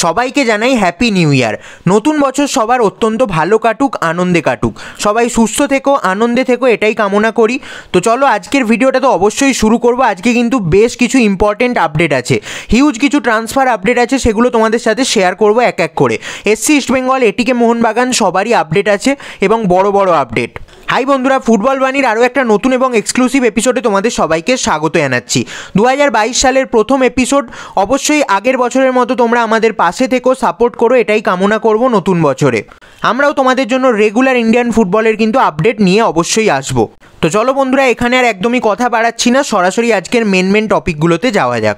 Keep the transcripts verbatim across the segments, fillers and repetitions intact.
সবাইকে জানাই happy new year. নতুন বছর সবার অত্যন্ত ভালো কাটুক, আনন্দে কাটুক, সবাই সুস্থ থেকো, আনন্দে থেকো, এটাই কামনা করি। তো চলো আজকের ভিডিওটা তো অবশ্যই শুরু করব। আজকে কিন্তু বেশ কিছু ইম্পর্টেন্ট আপডেট আছে, হিউজ কিছু ট্রান্সফার আপডেট আছে, সেগুলো তোমাদের সাথে শেয়ার করব এক এক করে। এসসি ইস্টবেঙ্গল, এটিকে মোহনবাগান সবারই আপডেট আছে এবং বড় বড় আপডেট। হাই বন্ধুরা, ফুটবল বাণীর আরও একটা নতুন এবং এক্সক্লুসিভ এপিসোডে তোমাদের সবাইকে স্বাগত জানাচ্ছি। দু হাজার বাইশ সালের প্রথম এপিসোড, অবশ্যই আগের বছরের মতো তোমরা আমাদের পাশে থেকো, সাপোর্ট করো, এটাই কামনা করব নতুন বছরে। আমরাও তোমাদের জন্য রেগুলার ইন্ডিয়ান ফুটবলের কিন্তু আপডেট নিয়ে অবশ্যই আসবো। তো চলো বন্ধুরা, এখানে আর একদমই কথা বাড়াচ্ছি না, সরাসরি আজকের মেন মেন টপিকগুলোতে যাওয়া যাক।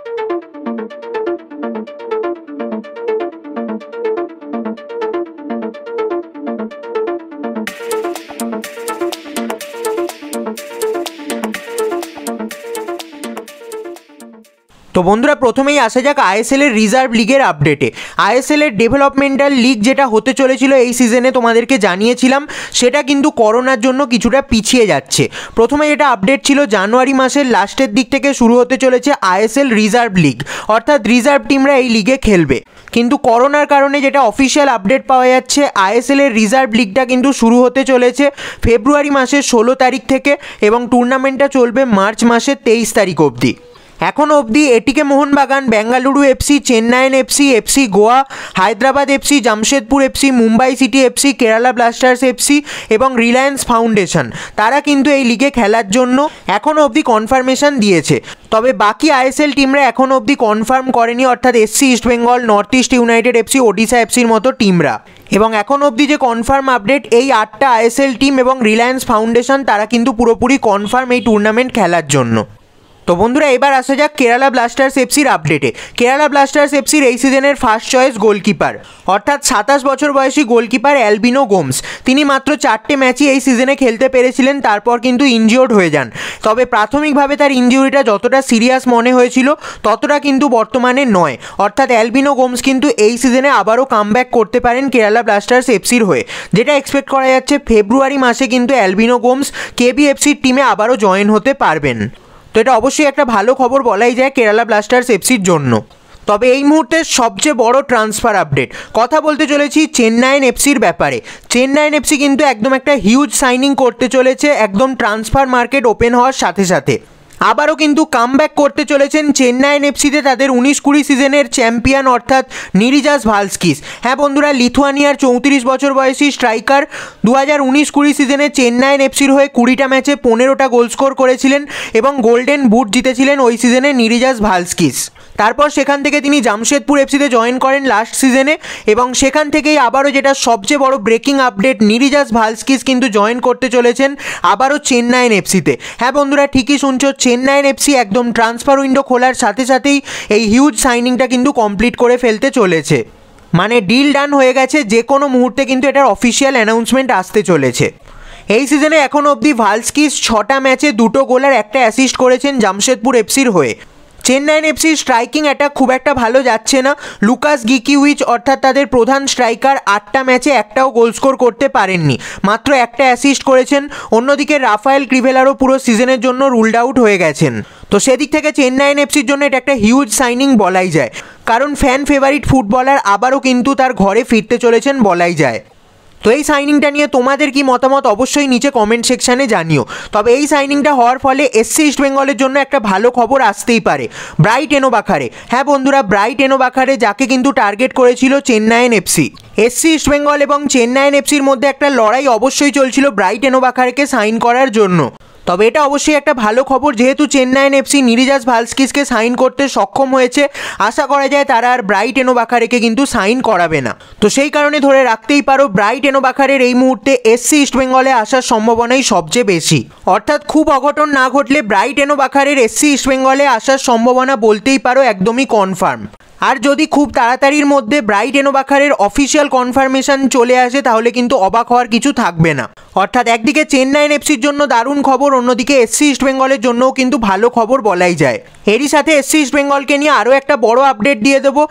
তো বন্ধুরা, প্রথমেই আসা যাক আইএসএল এর রিজার্ভ লিগের আপডেটে। আইএসএল এর ডেভেলপমেন্টাল লিগ যেটা হতে চলেছিল এই সিজনে, তোমাদেরকে জানিয়েছিলাম, সেটা কিন্তু করোনার জন্য কিছুটা পিছিয়ে যাচ্ছে। প্রথমে যেটা আপডেট ছিল, জানুয়ারি মাসের লাস্টের দিক থেকে শুরু হতে চলেছে আইএসএল রিজার্ভ লিগ, অর্থাৎ রিজার্ভ টিমরা এই লিগে খেলবে। কিন্তু করোনার কারণে যেটা অফিসিয়াল আপডেট পাওয়া যাচ্ছে, আইএসএল এর রিজার্ভ লিগটা কিন্তু শুরু হতে চলেছে ফেব্রুয়ারি মাসের ষোলো তারিখ থেকে এবং টুর্নামেন্টটা চলবে মার্চ মাসের তেইশ তারিখ অবধি। এখন অবধি ATK Mohun Bagan, Bengaluru FC, Chennaiyin FC, FC Goa, Hyderabad FC, Jamshedpur FC, Mumbai City FC, Kerala Blasters FC এবং রিলায়েন্স ফাউন্ডেশন, তারা কিন্তু এই লিগে খেলার জন্য এখনও অবধি কনফার্মেশন দিয়েছে। তবে বাকি আইএসএল টিমরা এখনও অবধি কনফার্ম করেনি, অর্থাৎ SC East Bengal, North East United FC, Odisha এফসির মতো টিমরা। এবং এখন অবধি যে কনফার্ম আপডেট, এই আটটা আইএসএল টিম এবং রিলায়েন্স ফাউন্ডেশন, তারা কিন্তু পুরোপুরি কনফার্ম এই টুর্নামেন্ট খেলার জন্য। তো বন্ধুরা, এবার আসা যাক কেরালা ব্লাস্টার্স এফসির আপডেটে। কেরালা ব্লাস্টার্স এফসির এই সিজনের ফার্স্ট চয়েস গোলকিপার, অর্থাৎ সাতাশ বছর বয়সী গোলকিপার অ্যালবিনো গোমস, তিনি মাত্র চারটে ম্যাচই এই সিজনে খেলতে পেরেছিলেন, তারপর কিন্তু ইনজিওর্ড হয়ে যান। তবে প্রাথমিকভাবে তার ইনজিউরিটা যতটা সিরিয়াস মনে হয়েছিল ততটা কিন্তু বর্তমানে নয়, অর্থাৎ অ্যালবিনো গোমস কিন্তু এই সিজনে আবারও কামব্যাক করতে পারেন কেরালা ব্লাস্টার্স এফসির হয়ে। যেটা এক্সপেক্ট করা যাচ্ছে, ফেব্রুয়ারি মাসে কিন্তু অ্যালবিনো গোমস কেবিএফসির টিমে আবারও জয়েন হতে পারবেন। তো এটা অবশ্যই একটা ভালো খবর বলাই যায় কেরালা ব্লাস্টার্স এফসির জন্য। তবে এই মুহূর্তে সবচেয়ে বড় ট্রান্সফার আপডেট, কথা বলতে চলেছি চেন্নাইন এফসির ব্যাপারে। চেন্নাইন এফসি কিন্তু একদম একটা হিউজ সাইনিং করতে চলেছে, একদম ট্রান্সফার মার্কেট ওপেন হওয়ার সাথে সাথে। আবারও কিন্তু কামব্যাক করতে চলেছেন চেন্নাইন এফসিতে তাদের উনিশ কুড়ি সিজনের চ্যাম্পিয়ন, অর্থাৎ নিরিজাস ভালস্কিস। হ্যাঁ বন্ধুরা, লিথুয়ানিয়ার চৌত্রিশ বছর বয়সী স্ট্রাইকার দু হাজার উনিশ কুড়ি সিজনে চেন্নাইন এফসির হয়ে কুড়িটা ম্যাচে পনেরোটা গোল স্কোর করেছিলেন এবং গোল্ডেন বুট জিতেছিলেন ওই সিজনে নিরিজাস ভালস্কিস। তারপর সেখান থেকে তিনি জামশেদপুর এফসিতে জয়েন করেন লাস্ট সিজনে এবং সেখান থেকেই আবারও যেটা সবচেয়ে বড় ব্রেকিং আপডেট, নিরিজাস ভালস্কিস কিন্তু জয়েন করতে চলেছেন আবারও চেন্নাইন এফসিতে। হ্যাঁ বন্ধুরা, ঠিকই শুনছো, চেন্নাইন এফসি একদম ট্রান্সফার উইন্ডো খোলার সাথে সাথেই এই হিউজ সাইনিংটা কিন্তু কমপ্লিট করে ফেলতে চলেছে। মানে ডিল ডান হয়ে গেছে, যে কোনো মুহূর্তে কিন্তু এটার অফিসিয়াল অ্যানাউন্সমেন্ট আসতে চলেছে। এই সিজনে এখন অবধি ভালস্কিস ছটা ম্যাচে দুটো গোল আর একটা অ্যাসিস্ট করেছেন জামশেদপুর এফসির হয়ে। চেন্নাইন এফসির স্ট্রাইকিং অ্যাটাক খুব একটা ভালো যাচ্ছে না। লুকাস গিকিউইচ, অর্থাৎ তাদের প্রধান স্ট্রাইকার, আটটা ম্যাচে একটাও গোল স্কোর করতে পারেননি, মাত্র একটা অ্যাসিস্ট করেছেন। অন্যদিকে রাফায়েল ক্রিভেলারও পুরো সিজনের জন্য রুলড আউট হয়ে গেছেন। তো সেদিক থেকে চেন্নাইন এফসির জন্য এটা একটা হিউজ সাইনিং বলাই যায়, কারণ ফ্যান ফেভারিট ফুটবলার আবারও কিন্তু তার ঘরে ফিরতে চলেছেন বলাই যায়। তো এই সাইনিংটা নিয়ে তোমাদের কি মতামত অবশ্যই নিচে কমেন্ট সেকশানে জানিও। তবে এই সাইনিংটা হওয়ার ফলে এসসি ইস্টবেঙ্গলের জন্য একটা ভালো খবর আসতেই পারে, ব্রাইট এনোবাখারে। হ্যাঁ বন্ধুরা, ব্রাইট এনোবাখারে, যাকে কিন্তু টার্গেট করেছিল চেন্নাইন এফসি। এসসি ইস্টবেঙ্গল এবং চেন্নাইন এফসির মধ্যে একটা লড়াই অবশ্যই চলছিল ব্রাইট এনোবাখারেকে সাইন করার জন্য। তবে এটা অবশ্যই একটা ভালো খবর, যেহেতু চেন্নাইন এফসি নিরিজাস ভালস্কিসকে সাইন করতে সক্ষম হয়েছে, আশা করা যায় তারা আর ব্রাইট এনোবাখারেকে কিন্তু সাইন করাবে না। তো সেই কারণে ধরে রাখতেই পারো, ব্রাইট এনোবাখারের এই মুহূর্তে এসসি ইস্টবেঙ্গলে আসার সম্ভাবনাই সবচেয়ে বেশি। অর্থাৎ খুব অঘটন না ঘটলে ব্রাইট এনোবাখারের এসসি ইস্টবেঙ্গলে আসার সম্ভাবনা বলতেই পারো একদমই কনফার্ম। আর যদি খুব তাড়াতাড়ির মধ্যে ব্রাইট এনোবাখারের অফিসিয়াল কনফার্মেশন চলে আসে, তাহলে কিন্তু অবাক হওয়ার কিছু থাকবে না। অর্থাৎ একদিকে চেন্নাইন এফসির জন্য দারুণ খবর, অন্যদিকে এসসি ইস্টবেঙ্গলের জন্যও কিন্তু ভালো খবর বলাই যায়। এরই সাথে এসসি ইস্টবেঙ্গলকে নিয়ে আরও একটা বড় আপডেট দিয়ে দেবো।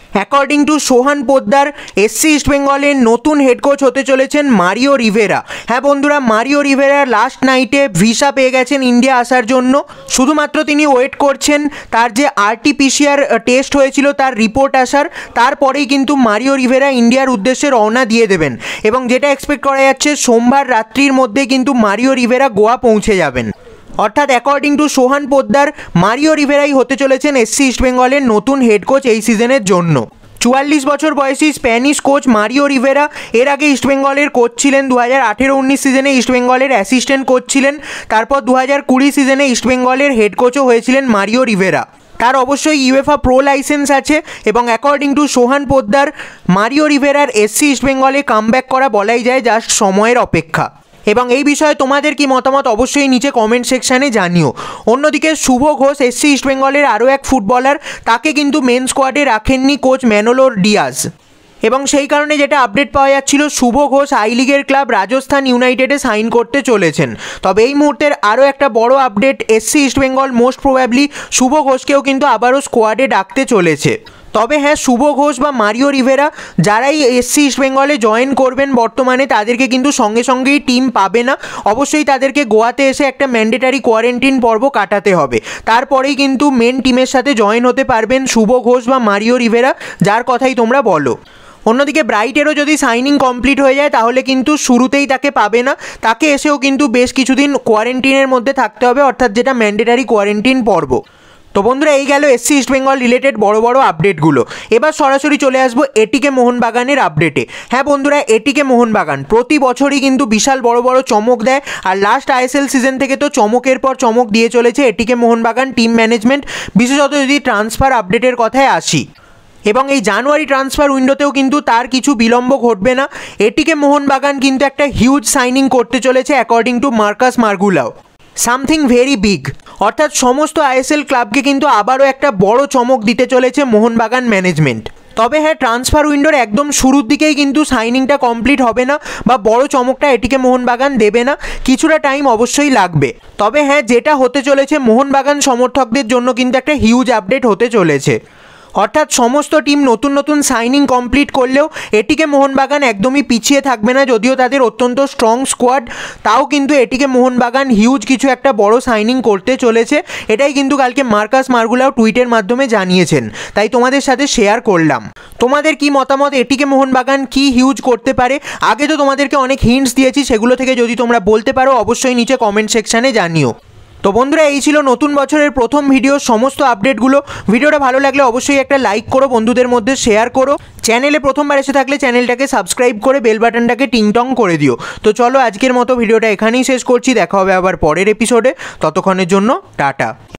According to Sohan Poddar SC ইস্টবেঙ্গলের নতুন হেড কোচ হতে চলেছেন মারিও রিভেরা। হ্যাঁ বন্ধুরা, মারিও রিভেরা লাস্ট নাইটে ভিসা পেয়ে গেছেন ইন্ডিয়া আসার জন্য। শুধুমাত্র তিনি ওয়েট করছেন তার যে আরটিপিসিআর টেস্ট হয়েছিল তার রিপোর্ট আসার, তারপরেই কিন্তু মারিও রিভেরা ইন্ডিয়ার উদ্দেশ্যে রওনা দিয়ে দেবেন এবং যেটা এক্সপেক্ট করা যাচ্ছে সোমবার রাত্রির মধ্যে কিন্তু মারিও রিভেরা গোয়া পৌঁছে যাবেন। অর্থাৎ according to Sohan Poddar Mario রিভেরাই হতে চলেছেন এসসি ইস্টবেঙ্গলের নতুন হেড কোচ এই সিজনের জন্য। চুয়াল্লিশ বছর বয়সী স্প্যানিশ কোচ মারিও রিভেরা এর আগে ইস্টবেঙ্গলের কোচ ছিলেন। দু হাজার আঠেরো উনিশ সিজনে ইস্টবেঙ্গলের অ্যাসিস্ট্যান্ট কোচ ছিলেন, তারপর দু হাজার কুড়ি সিজনে ইস্টবেঙ্গলের হেড কোচও হয়েছিলেন মারিও রিভেরা। তার অবশ্যই ইউএফএ প্রো লাইসেন্স আছে এবং according to Sohan Poddar Mario রিভেরার এসসি ইস্টবেঙ্গলে কামব্যাক করা বলাই যায় জাস্ট সময়ের অপেক্ষা। এবং এই বিষয়ে তোমাদের কি মতামত অবশ্যই নিচে কমেন্ট সেকশানে জানিও। অন্যদিকে শুভ ঘোষ এসসি ইস্টবেঙ্গলের আরও এক ফুটবলার, তাকে কিন্তু মেন স্কোয়াডে রাখেননি কোচ ম্যানোলোর ডিয়াজ এবং সেই কারণে যেটা আপডেট পাওয়া যাচ্ছিল শুভ ঘোষ আই লিগের ক্লাব রাজস্থান ইউনাইটেডে সাইন করতে চলেছেন। তবে এই মুহূর্তের আরও একটা বড় update, SC East Bengal most probably Shubho ঘোষকেও কিন্তু আবারও স্কোয়াডে ডাকতে চলেছে। তবে হ্যাঁ, শুভ ঘোষ বা মারিও রিভেরা যারাই এসসি ইস্টবেঙ্গলে জয়েন করবেন বর্তমানে তাদেরকে কিন্তু সঙ্গে সঙ্গেই টিম পাবে না। অবশ্যই তাদেরকে গোয়াতে এসে একটা ম্যান্ডেটারি কোয়ারেন্টিন পর্ব কাটাতে হবে, তারপরেই কিন্তু মেন টিমের সাথে জয়েন হতে পারবেন শুভ ঘোষ বা মারিও রিভেরা, যার কথাই তোমরা বলো। অন্যদিকে ব্রাইটেরও যদি সাইনিং কমপ্লিট হয়ে যায় তাহলে কিন্তু শুরুতেই তাকে পাবে না, তাকে এসেও কিন্তু বেশ কিছুদিন কোয়ারেন্টিনের মধ্যে থাকতে হবে, অর্থাৎ যেটা ম্যান্ডেটারি কোয়ারেন্টিন পর্ব। তো বন্ধুরা, এই গেল এসসি ইস্টবেঙ্গল রিলেটেড বড় বড় আপডেটগুলো। এবার সরাসরি চলে আসবো এটিকে মোহনবাগানের আপডেটে। হ্যাঁ বন্ধুরা, এটিকে মোহনবাগান প্রতি বছরই কিন্তু বিশাল বড় বড় চমক দেয়, আর লাস্ট আইএসএল সিজন থেকে তো চমকের পর চমক দিয়ে চলেছে এটিকে মোহনবাগান টিম ম্যানেজমেন্ট, বিশেষত যদি ট্রান্সফার আপডেটের কথায় আসি। এবং এই জানুয়ারি ট্রান্সফার উইন্ডোতেও কিন্তু তার কিছু বিলম্ব ঘটবে না। এটিকে মোহনবাগান কিন্তু একটা হিউজ সাইনিং করতে চলেছে according to Marcus Mergulhao, something very big. অর্থাৎ সমস্ত আইএসএল ক্লাবকে কিন্তু আবারও একটা বড় চমক দিতে চলেছে মোহনবাগান ম্যানেজমেন্ট। তবে হ্যাঁ, ট্রান্সফার উইন্ডোর একদম শুরুর দিকেই কিন্তু সাইনিংটা কমপ্লিট হবে না বা বড় চমকটা এটিকে মোহনবাগান দেবে না, কিছুটা টাইম অবশ্যই লাগবে। তবে হ্যাঁ, যেটা হতে চলেছে মোহনবাগান সমর্থকদের জন্য কিন্তু একটা হিউজ আপডেট হতে চলেছে। অর্থাৎ সমস্ত টিম নতুন নতুন সাইনিং কমপ্লিট করলেও এটিকে মোহনবাগান একদমই পিছিয়ে থাকবে না, যদিও তাদের অত্যন্ত স্ট্রং স্কোয়াড, তাও কিন্তু এটিকে মোহনবাগান হিউজ কিছু একটা বড় সাইনিং করতে চলেছে। এটাই কিন্তু কালকে মার্কাস মার্গুলাও টুইটের মাধ্যমে জানিয়েছেন, তাই তোমাদের সাথে শেয়ার করলাম। তোমাদের কি মতামত, এটিকে মোহনবাগান কি হিউজ করতে পারে? আগে তো তোমাদেরকে অনেক হিন্টস দিয়েছি, সেগুলো থেকে যদি তোমরা বলতে পারো অবশ্যই নিচে কমেন্ট সেকশানে জানিও। তো বন্ধুরা, এই ছিল নতুন বছরের প্রথম ভিডিও, সমস্ত আপডেটগুলো। ভিডিওটা ভালো লাগলে অবশ্যই একটা লাইক করো, বন্ধুদের মধ্যে শেয়ার করো। চ্যানেলে প্রথমবার এসে থাকলে চ্যানেলটাকে সাবস্ক্রাইব করে বেল বাটনটাকে টিংটং করে দিও। তো চলো, আজকের মতো ভিডিওটা এখানেই শেষ করছি, দেখা হবে আবার পরের এপিসোডে। ততক্ষণের জন্য টাটা।